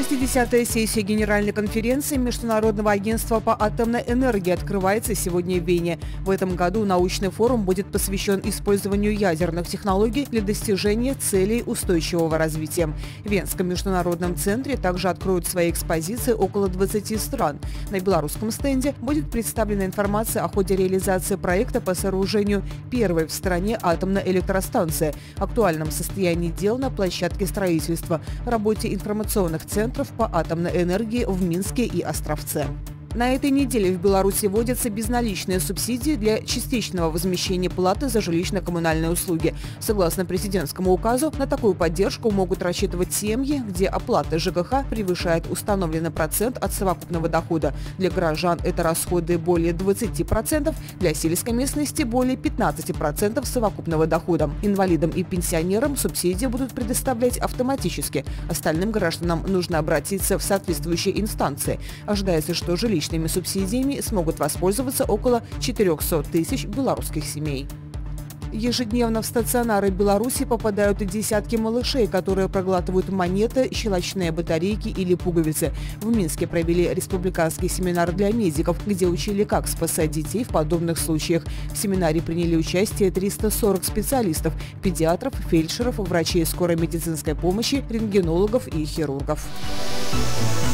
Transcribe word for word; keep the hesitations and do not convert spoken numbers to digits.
шестидесятая сессия Генеральной конференции Международного агентства по атомной энергии открывается сегодня в Вене. В этом году научный форум будет посвящен использованию ядерных технологий для достижения целей устойчивого развития. В Венском международном центре также откроют свои экспозиции около двадцати стран. На белорусском стенде будет представлена информация о ходе реализации проекта по сооружению первой в стране атомной электростанции, актуальном состоянии дел на площадке строительства, работе информационных центров по атомной энергии в Минске и Островце. На этой неделе в Беларуси вводятся безналичные субсидии для частичного возмещения платы за жилищно-коммунальные услуги. Согласно президентскому указу, на такую поддержку могут рассчитывать семьи, где оплата ЖКХ превышает установленный процент от совокупного дохода. Для горожан это расходы более двадцати процентов, для сельской местности более пятнадцати процентов совокупного дохода. Инвалидам и пенсионерам субсидии будут предоставлять автоматически. Остальным гражданам нужно обратиться в соответствующие инстанции. Ожидается, что жилищные субсидиями смогут воспользоваться около четырёхсот тысяч белорусских семей. Ежедневно в стационары Беларуси попадают десятки малышей, которые проглатывают монеты, щелочные батарейки или пуговицы. В Минске провели республиканский семинар для медиков, где учили, как спасать детей в подобных случаях. В семинаре приняли участие триста сорок специалистов – педиатров, фельдшеров, врачей скорой медицинской помощи, рентгенологов и хирургов.